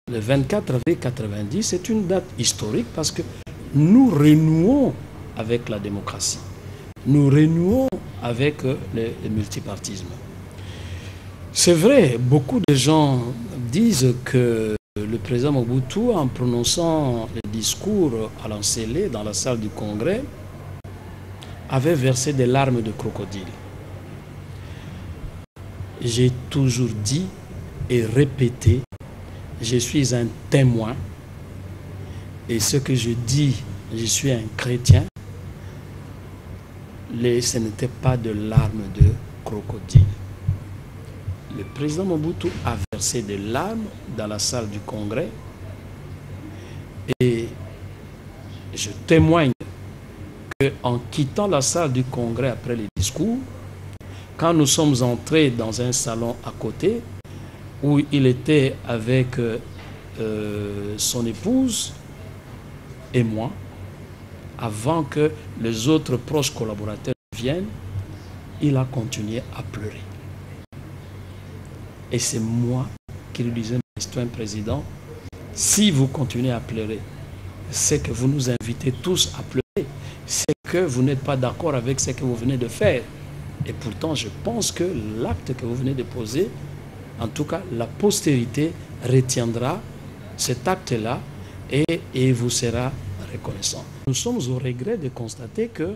le 24 avril 90, c'est une date historique parce que nous renouons avec la démocratie. Nous renouons avec le multipartisme. C'est vrai, beaucoup de gens disent que le président Mobutu, en prononçant le discours à l'Ancélé dans la salle du Congrès, avait versé des larmes de crocodile. J'ai toujours dit et répété, je suis un témoin, et ce que je dis, je suis un chrétien, ce n'était pas de larmes de crocodile. Le président Mobutu a versé des larmes dans la salle du Congrès et je témoigne qu'en quittant la salle du Congrès après les discours, quand nous sommes entrés dans un salon à côté où il était avec son épouse et moi, avant que les autres proches collaborateurs viennent, il a continué à pleurer. Et c'est moi qui lui disais, Monsieur le Président, si vous continuez à pleurer, c'est que vous nous invitez tous à pleurer, c'est que vous n'êtes pas d'accord avec ce que vous venez de faire. Et pourtant, je pense que l'acte que vous venez de poser, en tout cas, la postérité retiendra cet acte-là et vous sera reconnaissant. Nous sommes au regret de constater que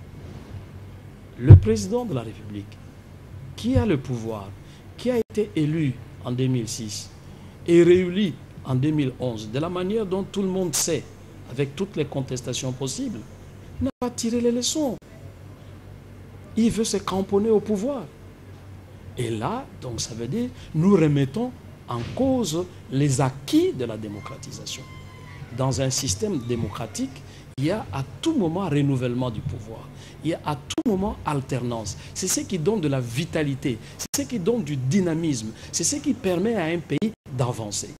le président de la République, qui a le pouvoir, qui a été élu en 2006 et réélu en 2011, de la manière dont tout le monde sait, avec toutes les contestations possibles, n'a pas tiré les leçons. Il veut se cramponner au pouvoir. Et là, donc ça veut dire, nous remettons en cause les acquis de la démocratisation. Dans un système démocratique, il y a à tout moment renouvellement du pouvoir. Il y a à tout moment alternance. C'est ce qui donne de la vitalité. C'est ce qui donne du dynamisme. C'est ce qui permet à un pays d'avancer.